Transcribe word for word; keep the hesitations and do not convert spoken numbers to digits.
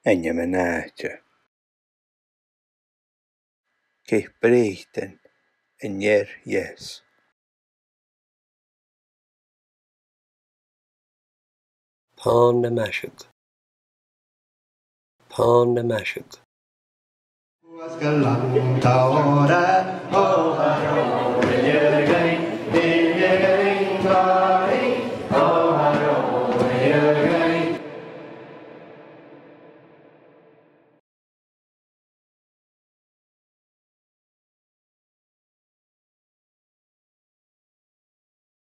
Iomairtean. Cé bréithtin in neir yes. Pon Na Maiseadh. Pon Na Maiseadh. Was galang taora, oh,